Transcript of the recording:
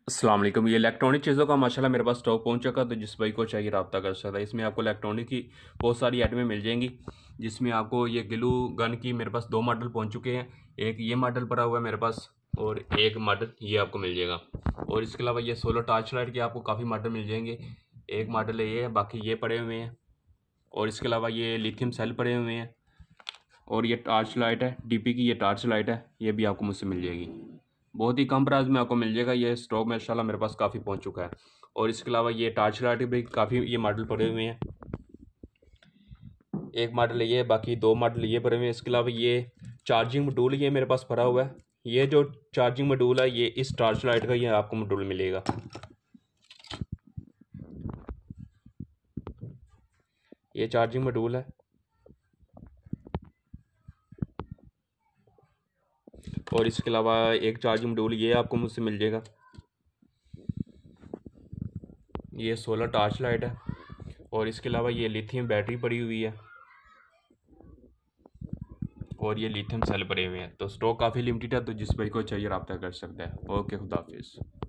अस्सलाम वालेकुम। ये इलेक्ट्रॉनिक चीज़ों का माशाल्लाह मेरे पास स्टॉक पहुंच चुका, तो जिस भाई को चाहिए रब्ता कर सकता है। इसमें आपको इलेक्ट्रॉनिक की बहुत सारी आइटमें मिल जाएंगी, जिसमें आपको ये ग्लू गन की मेरे पास 2 मॉडल पहुंच चुके हैं। एक ये मॉडल पड़ा हुआ है मेरे पास और एक मॉडल ये आपको मिल जाएगा। और इसके अलावा ये सोलर टॉर्च लाइट के आपको काफ़ी मॉडल मिल जाएंगे। एक मॉडल है ये, बाकी ये पड़े हुए हैं। और इसके अलावा ये लिथियम सेल पड़े हुए हैं। और ये टॉर्च लाइट है, डीपी की ये टॉर्च लाइट है, ये भी आपको मुझसे मिल जाएगी। बहुत ही कम प्राइस में आपको मिल जाएगा। ये स्टॉक माशाल्लाह मेरे पास काफ़ी पहुंच चुका है। और इसके अलावा ये टॉर्च लाइट भी काफ़ी ये मॉडल पड़े हुए हैं। एक मॉडल ये, बाकी 2 मॉडल ये पड़े हुए हैं। इसके अलावा ये चार्जिंग मॉड्यूल ये मेरे पास पड़ा हुआ है। ये जो चार्जिंग मॉड्यूल है ये इस टॉर्च लाइट का ये आपको मॉड्यूल मिलेगा। ये चार्जिंग मॉड्यूल है। और इसके अलावा एक चार्जिंग मॉड्यूल ये आपको मुझसे मिल जाएगा। ये सोलर टॉर्च लाइट है। और इसके अलावा ये लिथियम बैटरी पड़ी हुई है। और ये लिथियम सेल पड़े हुए हैं। तो स्टॉक काफ़ी लिमिटेड है, तो जिस भाई को चाहिए रब्ता कर सकता है। ओके, खुदा हाफिज़।